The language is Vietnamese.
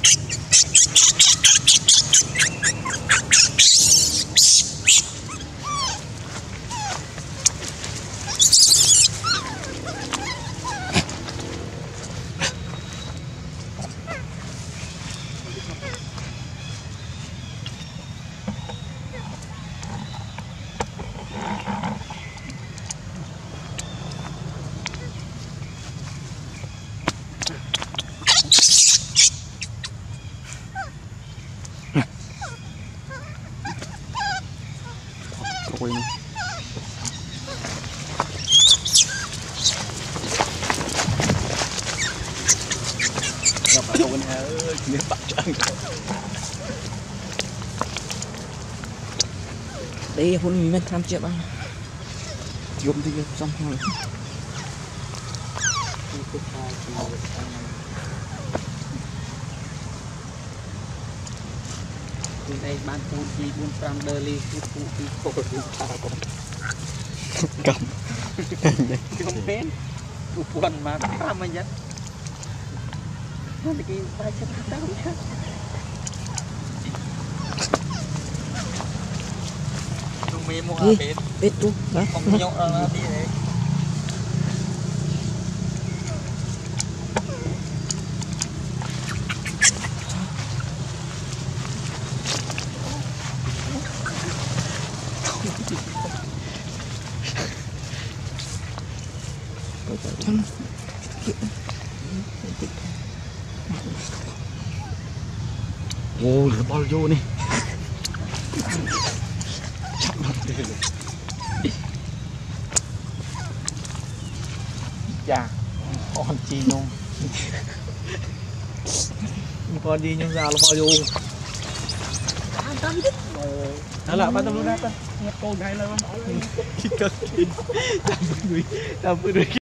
Ôi gặp ở bên ơi miếng bạc trắng đây hôm mình tham chiếc ăn dùng thì xong rồi đây ban phụ chi buôn pram đơ ly phụ chi khổ buôn pram cầm cầm bên buồn mà pram mà nhất nó thì cái vai chân đau nhá tụi mình mua bên bên tu không nhậu là đi đấy ôi bao vô nè dạ con chi nhung con đi nhung ra nó bao vô đó là bắt tao luôn đó nghe cô ngay là nó nói lên cái cơn